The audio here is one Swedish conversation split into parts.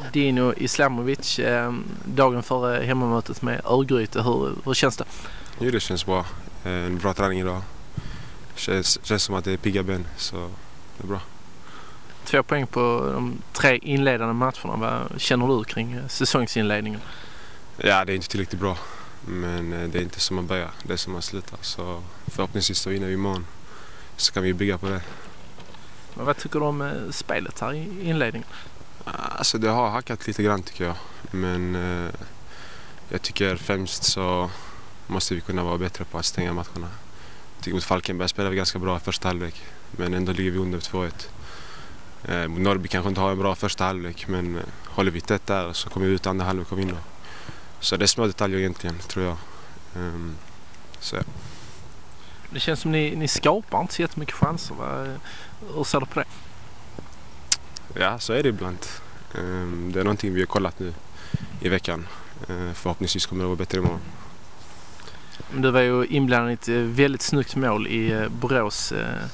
Dino Islamovic, dagen före hemmamötet med Örgryte, hur känns det? Jo, det känns bra. En bra träning idag. Känns som att det är pigga ben, så det är bra. 2 poäng på de 3 inledande matcherna. Vad känner du kring säsongsinledningen? Ja, det är inte tillräckligt bra. Men det är inte som man börjar, det är som man slutar. Så förhoppningsvis så vinner vi imorgon. Så kan vi bygga på det. Men vad tycker du om spelet här i inledningen? Alltså det har hackat lite grann tycker jag. Men jag tycker främst så måste vi kunna vara bättre på att stänga matcherna. Jag tycker mot Falkenberg spelar vi ganska bra i första halvlek. Men ändå ligger vi under 2-1. Mot Norrby kanske inte har en bra första halvlek. Men håller vi tätt där så kommer vi ut andra halvlek och vinner. Så det är små detaljer egentligen, tror jag. Så. Det känns som ni skapar inte så jättemycket chanser. Hur ser du på det? Ja, så är det ibland. Det är någonting vi har kollat nu i veckan. Förhoppningsvis kommer det vara bättre imorgon. Du var ju inblandad i ett väldigt snyggt mål i Borås.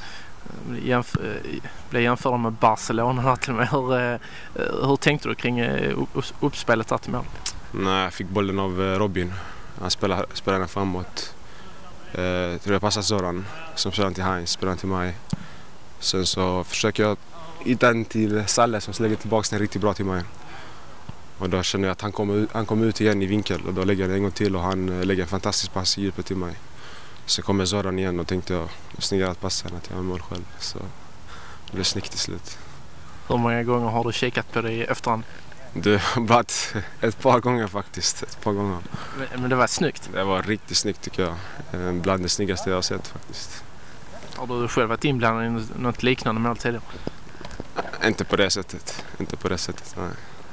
Blev jämförd med Barcelona till och med. Hur tänkte du kring uppspelet där till mål? Nej, jag fick bollen av Robin. Han spelade den framåt. Tror jag passade Zoran som spelade till Heinz, spelade till mig. Sen så försöker jag hitta den till Salle som lägger tillbaka den riktigt bra till mig. Och då känner jag att han kommer ut igen i vinkel och då lägger jag den en gång till och han lägger en fantastisk pass i djupet till mig. Så kommer Zoran igen och tänkte jag snyggare att passa än att jag har mål själv. Så det blev snyggt till slut. Hur många gånger har du kikat på det i efterhand? Det har varit ett par gånger faktiskt. Ett par gånger. Men det var snyggt? Det var riktigt snyggt tycker jag. Bland det snyggaste jag har sett faktiskt. Har du själv varit inblandad i något liknande mål tidigare? Inte på det sättet. Nej.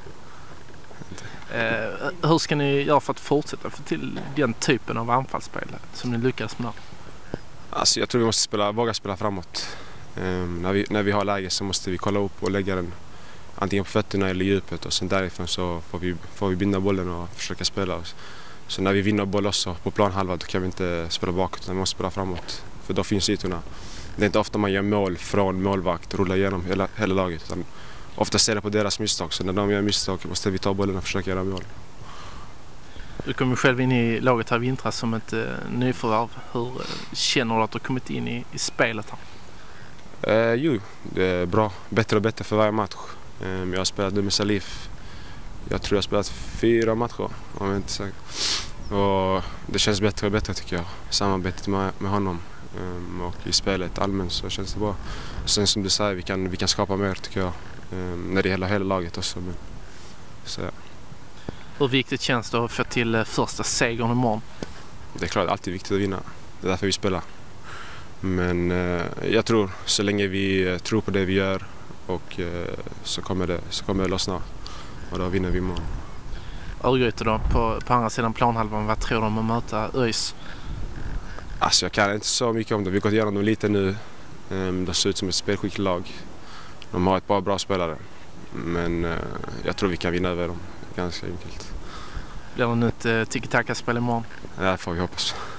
Hur ska ni göra för att fortsätta få till den typen av anfallsspel som ni lyckas med? Alltså jag tror vi måste våga spela framåt. När vi har läge så måste vi kolla upp och lägga den antingen på fötterna eller i djupet och sen därifrån så får vi binda bollen och försöka spela oss. Så när vi vinner boll också på planhalva då kan vi inte spela bakåt utan vi måste spela framåt. För då finns ytorna. Det är inte ofta man gör mål från målvakt och rullar igenom hela laget. Utan ofta ser det på deras misstag. Så när de gör misstag måste vi ta bollen och försöka göra mål. Du kom ju själv in i laget här i vintras som ett nyförvärv. Hur känner du att du har kommit in i spelet här? Jo, det är bra. Bättre och bättre för varje match. Jag har spelat med Salif. Jag tror jag har spelat 4 matcher, om jag inte säker. Och det känns bättre och bättre tycker jag. Samarbetet med honom och i spelet allmänt så känns det bra. Sen som du säger, vi kan skapa mer tycker jag. När det gäller hela laget också. Så, ja. Hur viktigt känns det att få till första segern imorgon? Det är klart, det är alltid viktigt att vinna. Det är därför vi spelar. Men jag tror, så länge vi tror på det vi gör och så kommer det lossna. Och då vinner vi imorgon. Örgryte då, på andra sidan planhalvan, vad tror du om att möta ÖIS? Alltså jag kan inte så mycket om det. Vi har gått igenom dem lite nu. De ser ut som ett spelskickligt lag. De har ett par bra spelare. Men jag tror vi kan vinna över dem ganska enkelt. Blir det ett tiki-taka-spel imorgon? Ja, det får vi hoppas.